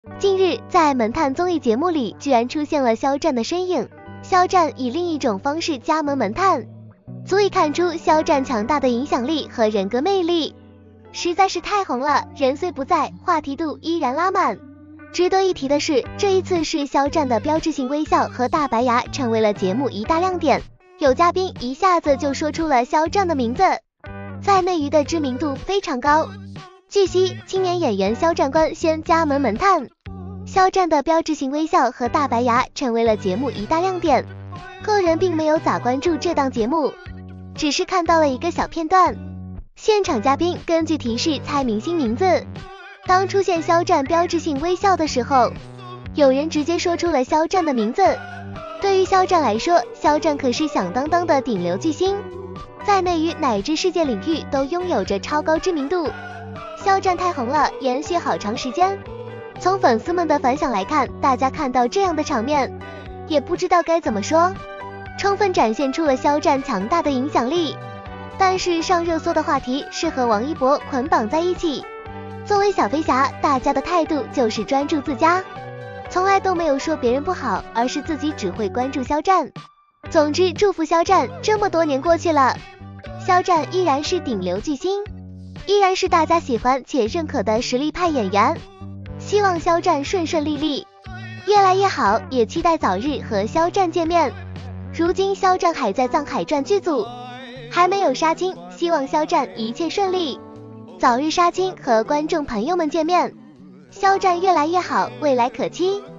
近日，在萌探综艺节目里，居然出现了肖战的身影。肖战以另一种方式加盟萌探，足以看出肖战强大的影响力和人格魅力，实在是太红了，人虽不在，话题度依然拉满。值得一提的是，这一次是肖战的标志性微笑和大白牙成为了节目一大亮点，有嘉宾一下子就说出了肖战的名字，在内娱的知名度非常高。据悉，青年演员肖战官宣加盟萌探，肖战的标志性微笑和大白牙成为了节目一大亮点。个人并没有咋关注这档节目，只是看到了一个小片段，现场嘉宾根据提示猜明星名字。当出现肖战标志性微笑的时候，有人直接说出了肖战的名字。对于肖战来说，肖战可是响当当的顶流巨星，在内娱乃至世界领域都拥有着超高知名度。肖战太红了，延续好长时间。从粉丝们的反响来看，大家看到这样的场面，也不知道该怎么说，充分展现出了肖战强大的影响力。但是上热搜的话题是和王一博捆绑在一起。作为小飞侠，大家的态度就是专注自家，从来都没有说别人不好，而是自己只会关注肖战。总之，祝福肖战，这么多年过去了，肖战依然是顶流巨星，依然是大家喜欢且认可的实力派演员。希望肖战顺顺利利，越来越好，也期待早日和肖战见面。如今肖战还在《藏海传》剧组，还没有杀青，希望肖战一切顺利，早日杀青和观众朋友们见面。肖战越来越好，未来可期。